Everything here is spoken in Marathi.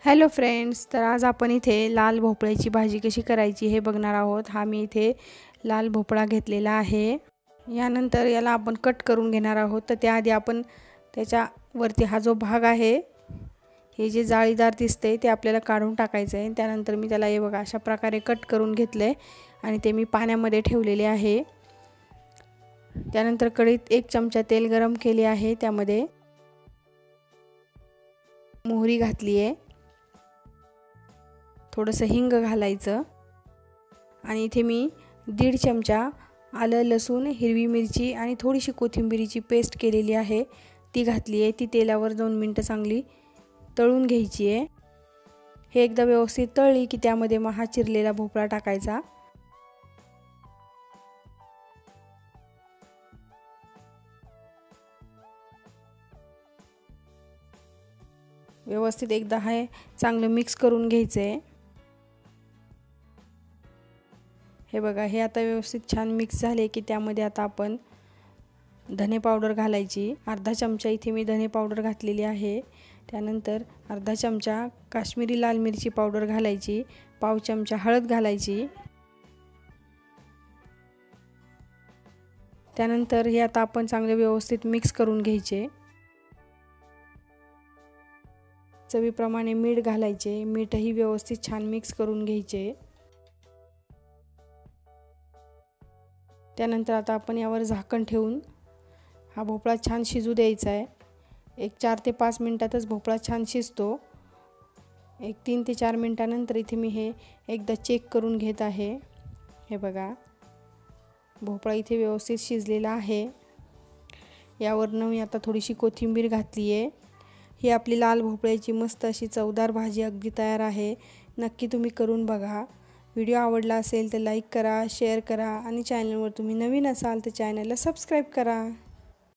हॅलो फ्रेंड्स, तर आज आपण इथे लाल भोपळ्याची भाजी कशी करायची हे बघणार आहोत। हा मी इथे लाल भोपळा घेतलेला आहे। यानंतर याला आपण कट करून घेणार आहोत। तर त्याआधी आपण त्याच्यावरती हा जो भाग आहे, हे जे जाळीदार दिसते ते आपल्याला काढून टाकायचं आहे। त्यानंतर मी त्याला हे बघा अशा प्रकारे कट करून घेतले आणि ते मी पाण्यामध्ये ठेवलेले आहे। त्यानंतर कढईत 1 चमचा तेल गरम केले आहे। त्यामध्ये मोहरी घातली आहे, थोडंसं हिंग घालायचं आणि इथे मी 1.5 चमचा आलं लसूण हिरवी मिरची आणि थोडीशी कोथिंबीरीची पेस्ट केलेली आहे ती घातली आहे। ती तेलावर 2 मिनिटं चांगली तळून घ्यायची आहे। हे एकदा व्यवस्थित तळली की त्यामध्ये हा चिरलेला भोपळा टाकायचा। व्यवस्थित एकदा हे चांगलं मिक्स करून घ्यायचं आहे। हे बघा, हे आता व्यवस्थित छान मिक्स झाले की त्यामध्ये आता आपण धने पावडर घालायची। अर्धा चमचा इथे मी धने पावडर घातलेली आहे। त्यानंतर अर्धा चमचा काश्मीरी लाल मिरची पावडर घालायची, पाव चमचा हळद घालायची। त्यानंतर हे आता आपण चांगले व्यवस्थित मिक्स करून घ्यायचे। चवीप्रमाणे मीठ घालायचे, मीठही व्यवस्थित छान मिक्स करून घ्यायचे। त्यानंतर आता आपण यावर झाकण ठेवून हा भोपळा छान शिजू द्यायचा आहे। एक 4 ते 5 मिनिटातच भोपळा छान शिजतो। एक 3 ते 4 मिनिटानंतर इथे मी हे एकदा चेक करून घेत आहे। हे बघा, भोपळा इथे व्यवस्थित शिजलेला आहे। यावरनं मी आता थोडीशी कोथिंबीर घातली आहे। ही आपली लाल भोपळ्याची मस्त अशी चवदार भाजी अगदी तयार आहे। नक्की तुम्ही करून बघा। व्हिडिओ आवडला असेल तर लाईक करा, शेअर करा आणि चॅनलवर तुम्ही नवीन असाल तर चॅनलला सबस्क्राईब करा।